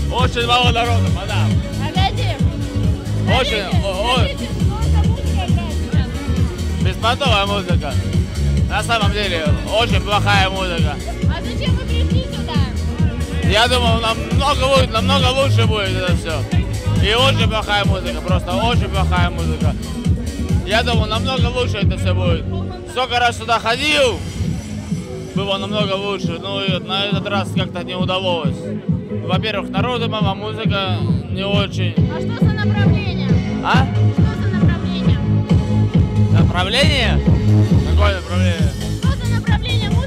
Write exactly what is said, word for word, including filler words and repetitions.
Очень мало народу, мадам. Погоди. Очень, о, о, беспонтовая музыка. На самом деле, очень плохая музыка. А зачем вы пришли сюда? Я думал, намного лучше, намного лучше будет это все. И очень плохая музыка, просто очень плохая музыка. Я думал, намного лучше это все будет. Сколько раз сюда ходил, было намного лучше, но и на этот раз как-то не удалось. Во-первых, народу мало, музыка не очень. А что за направление? А? Что за направление? Направление? Какое направление? Что за направление